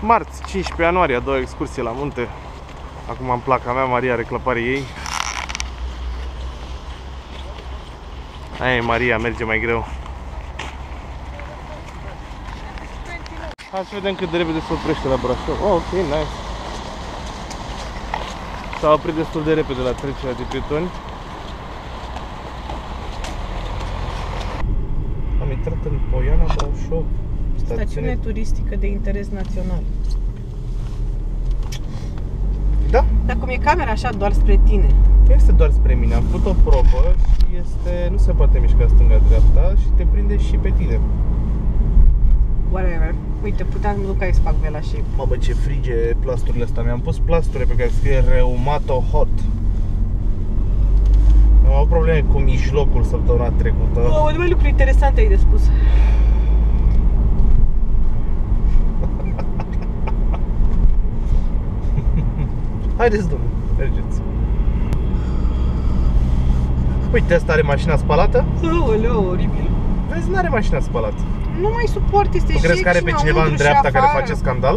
Marți, 15 ianuarie, a doua excursie la munte. Acum am placa mea, Maria are clăparii ei. Aia e Maria, merge mai greu. Hai să vedem cât de repede se oprește la Brașov. Oh, ok, nice. S-a oprit destul de repede la trecerea de pietoni. Am intrat în Poiana Brașov. Stațiune turistică de interes național. Da? Dar cum e camera așa doar spre tine? Este doar spre mine. Am făcut o probă și este, nu se poate mișca stânga-dreapta și te prinde și pe tine. Whatever. Uite, puteam să mă duc aici să fac vela și... Mamă, ce frige plasturile astea. Mi-am pus plasture pe care scrie Reumato Hot. Am avut probleme cu mijlocul săptămâna trecută. Oh, numai lucruri interesante ai de spus. Haideți, domnule, mergeți. Uite, asta are mașina spalată? Aoleu, oribil. Vezi, n-are mașina spalată. Nu mai suport, este crezi că are pe cineva în dreapta care face scandal?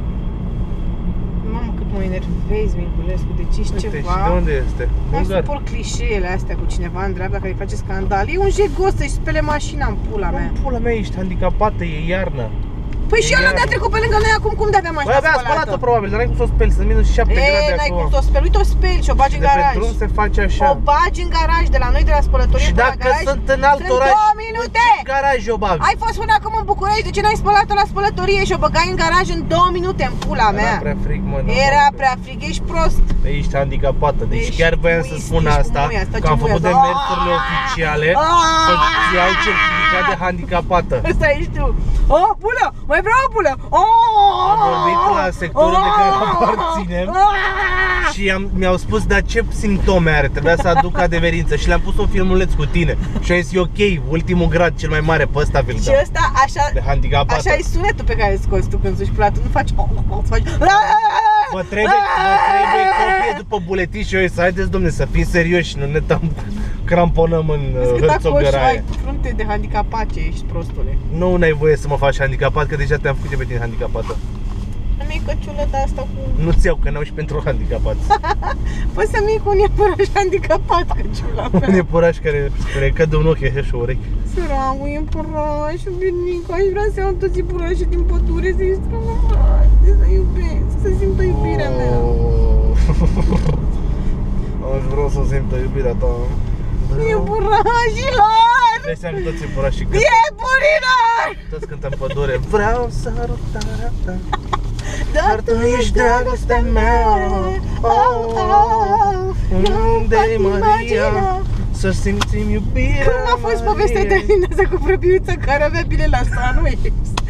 Mamă, cât mă enervezi, Minculescu, deci ești ceva... Și de unde este? Nu suport clișeele astea cu cineva în dreapta care face scandal. E un jegos să-și spele mașina în pula mea. În pula mea, ești handicapată, e iarnă. Păi și ăla de-a trecut pe lângă noi acum, cum de-avea mașina spălată? Spălată probabil, dar n-ai cum să o speli, sunt minus 7 grade acolo. N-ai cum să o speli, uite o speli și o bagi în garaj. De pe drum se face așa. O bagi în garaj, de la noi, de la spălătorie și până la dacă garaj, sunt în alt oraș, 2 minute! în garaj o bag. Ai fost până acum în București, de ce n-ai spălat-o la spălătorie și o băgai în garaj în 2 minute, în pula mea? Era prea frig, mă. Era prea frig, ești prost. Ești handicapată, deci chiar voiam să spun asta, că am făcut demersurile oficiale să-ți iau certificat de handicapată. Ăsta ești tu. O, pulă, mai vreau o pulă. Am vorbit la sectorul de care aparținem și mi-au spus, dar ce simptome are, trebuia să aduc adeverință și le-am pus un filmuleț cu tine și am zis, e ok, ultimul grad cel mai mare, pe ăsta vi-l dau. Și ăsta, așa, de handicapată. Așa e sunetul pe care îl scoți tu când suși pula, tu nu faci, faci... Mă trebuie copie după buletin și eu să haideți, domne, să fim serioși, nu ne cramponăm în hârțogăraie. Ai frunte de handicapace, ești prostule. Nu n-ai voie să mă faci handicapat, că deja te-am făcut pe tine handicapată. Nu-mi căciulă de asta cu... Nu-ți iau, că n-au și pentru handicapați. Poți să-mi iei cu un iepuraș handicapat, căciula mea. Un iepuraș care cade un ochi așa și o ureche. Săracul iepuraș, binică, aș vrea să iau toți iepurașii din pădure, să-i strămăraște, să iubesc, să simtă iubirea mea. Aș vrea să simtă iubirea ta. Iepurașilor! Dai seama toți iepurașii cântă. Iepurilor! Toți cântă în pădure. Vreau sărutarea ta, dar tu ești dragostea mea. Unde-i Maria? Să simțim iubirea. Cum a fost povestea de Alina cu vrăbiuța care avea bine la Sunwaves?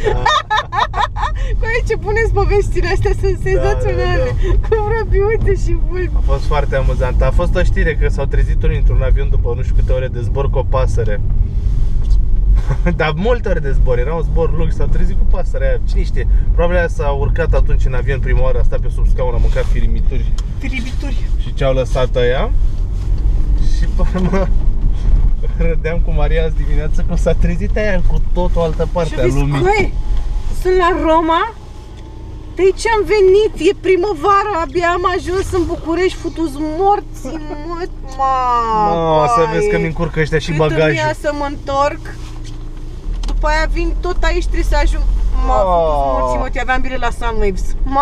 Cu aici puneți povestile astea, sunt senzaționale. Cu vrăbiuțe și vulpi. A fost foarte amuzant. A fost o știre că s-au trezit unii într-un avion după nu știu câte ore de zbor cu o pasăre. Dar multe ore de zbor, era un zbor lung și s-au trezit cu pasărea aia. Cine știe, probabil s-a urcat atunci în avion prima oară, a stat pe sub scaun, a mâncat firimituri. Firimituri. Și ce-au lăsat ăia. Și pe urmă râdeam cu Maria azi dimineață că s-a trezit aia cu tot o altă parte a lumii. Coi, sunt la Roma. De aici am venit, e primăvară, abia am ajuns în București, futu-s morții, să vezi că mi încurcă ăștia și bagajul. Cât îmi ia să mă întorc. După aia vin tot aici, trebuie să ajung. Futu-s morții, mă, aveam bile la Sunwaves.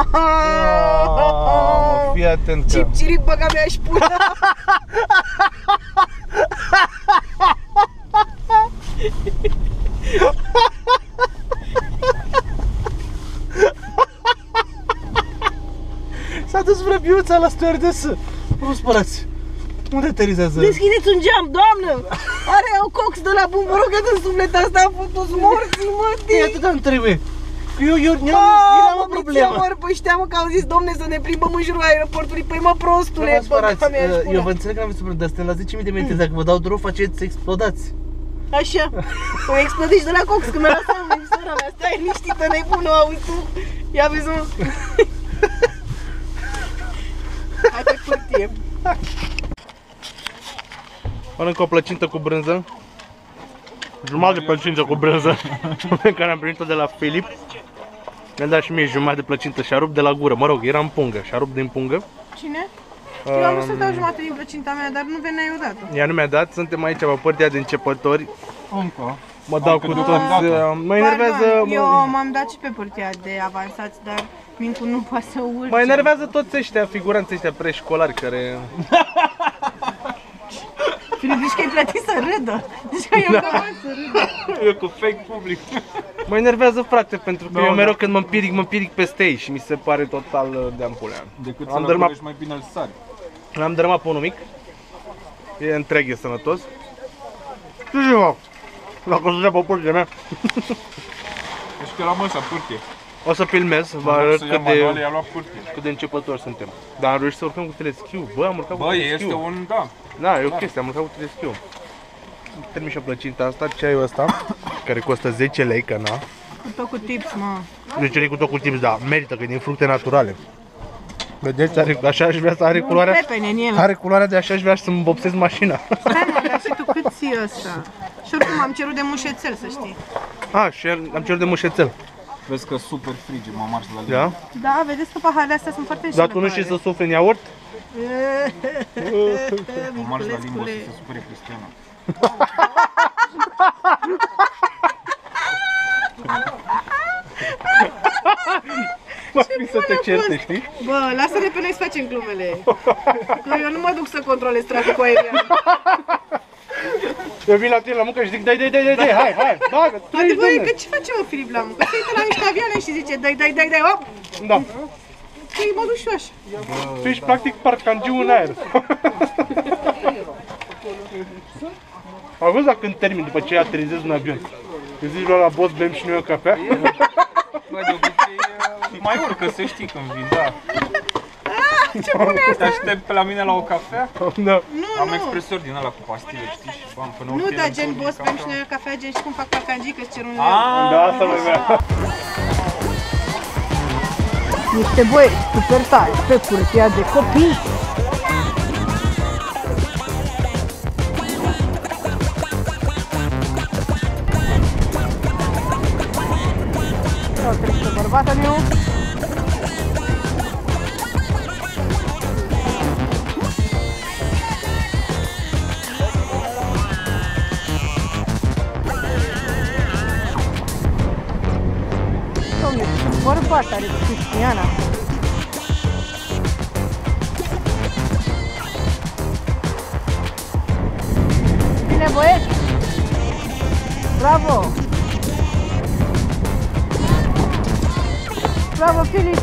Fii atent că... Cip-ciric, băga mea și pula. S-a dus vrăbiuța la stewardesă. Nu spălați. Unde aterizează? Deschideți un geam, doamnă! Are o cox de la bun, vă rog că de suflet asta a făcut morții, mă, E atâta îmi trebuie. Eu am o problemă. Păi știam că au zis, domne, să ne plimbăm în jurul aeroportului. Păi mă, prostule, eu vă înțeleg că am văzut de la 10.000 de metri. Dacă vă dau drumul, faceți explodați. Așa. O explodici de la cox, că mi-a lăsat în sora mea. Stai liniștită, nebună, auzi tu. Ia vezi, mă. Hai pe curtie. Mănânc o plăcintă cu brânză. Jumătate de plăcintă cu brânză pe care am primit-o de la Filip. Mi-a dat și mie jumătate de plăcintă și a rupt de la gură. Mă rog, era în pungă și a rupt din pungă. Cine? Eu am vrut să dau jumătate din plăcinta mea, dar nu veneai odată. Ea nu mi-a dat, suntem aici pe partea de începători. Încă. Mă dau cu toți, mă enervează... Eu m-am dat și pe partea de avansați, dar Mincu nu poate să urce. Mă enervează toți ăștia, figuranții ăștia preșcolari care... Zici că ai plătit să râdă. Zici că eu am să râdă. Eu cu fake public. Mă enervează, frate, pentru că eu mereu când mă împiric peste ei și mi se pare total de ampulea. Decât să l mai bine îl sari. L-am dărâmat pe unul mic. E întreg, e sănătos. Ce ceva? Dacă o să dea pe pârtie mea. Deci că l-am așa, pârtie. O să filmez, vă arăt cât de începători suntem. Dar am reușit să urcăm cu teleschiu. Bă, am urcat cu teleschiu. Bă, este un, da. Da, e o chestie, am urcat cu teleschiu. Termin și o plăcintă asta, ceaiul ăsta, care costă 10 lei, că na. Cu tot cu tips, mă. 10 lei cu tot cu tips, da, merită, că e din fructe naturale. Vedeți, așa aș vrea să are culoarea. Pepene în el. Are culoarea de așa aș vrea să îmi vopsez mașina. Stai mă, dar și tu cât ții ăsta? Și oricum am cerut de mușețel, să știi. A, și am cerut de mușețel. Vezi că super frige, mă marș la Da? Da, vedeți că paharele astea sunt foarte Dar tu nu știi să sufli în iaurt? Mă marș la limbă, o să se supere Cristiana. Mă fi să te certe, știi? Bă, lasă-ne pe noi să facem glumele. Că eu nu mă duc să controlez traficul aerian. Eu vin la tine la muncă și zic dai, hai, bagă, 30 de Adevărul e minute. că ce face mă Filip la muncă? Se uită la niște avioane și zice dai, hop! Da. Păi mă duc și eu așa. Tu ești practic parcangiu în aer. Am văzut dacă când termin, după ce aterizez un avion. Îi zici la boss, bem și noi o cafea? Bă, de obicei mai urcă, să știi când vin, da. Ce bune asta? Te aștept pe la mine la o cafea? Da. Am expresor din ăla cu pastile, știi? Și bam, până Nu, dar gen boss, bem și noi o cafea, gen și cum fac parcangii, că-ți cer un leu. Da, asta mai vrea. Niște băieți super tari pe curtea de copii. Sau trebuie să bărbatul meu. Dom'le, ce bărbat are Cristiana. Bine, băieți! Bravo! Bravo, Filip!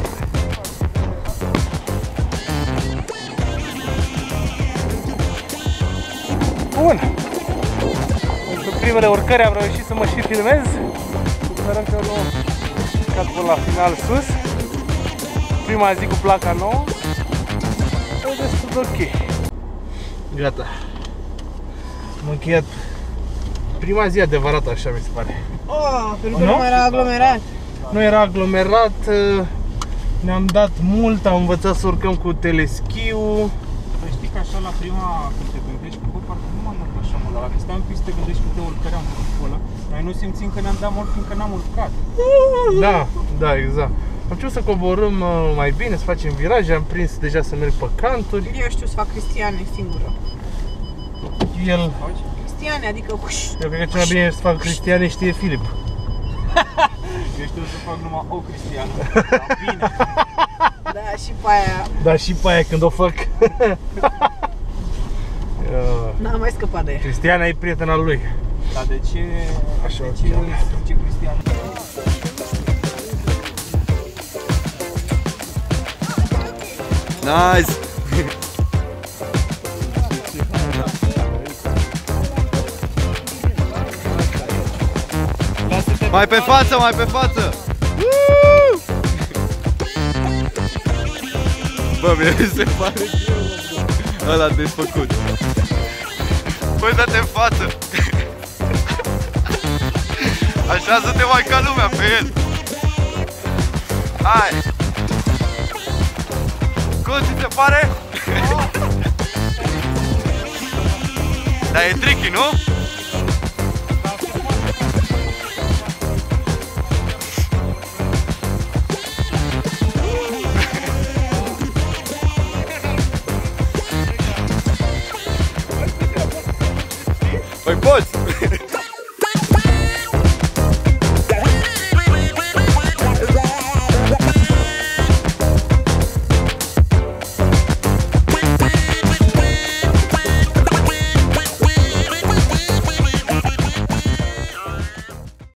Bun. Pentru primele urcări am reușit să mă și filmez. Sperăm că nu cad până la final sus. Prima zi cu placa nouă. E destul de ok. Gata. Am încheiat prima zi adevărată, așa mi se pare. Pentru că nu mai era aglomerat. Nu era aglomerat, ne-am dat mult, am învățat să urcăm cu teleschiu. Păi știi că așa la prima, când te gândești, bă, parcă nu m-am urcat așa, mă, dar dacă stai un pic să te gândești câte urcări am făcut pe ăla, noi nu simțim că ne-am dat mult, fiindcă n-am urcat. Da, exact. Am început să coborâm mai bine, să facem viraje, am prins deja să merg pe canturi. Eu știu să fac Cristiane singură. El, Cristiane, adică uș. eu cred că cel mai bine să fac Cristiane știe Filip. Eu știu să fac numai o Cristiană. Bine. Da, și pe aia Dar și pe aia când o fac. n-am mai scăpat de ea. Cristiana e prietena lui. Dar de ce? Așa, de ce zice Cristian? Nice! Mai pe față, mai pe față! Bă, mie mi se pare ăla desfăcut. Băi, dă-te în față! Așează-te mai ca lumea pe el! Hai! Cum ți se pare? Dar e tricky, nu? Păi poți!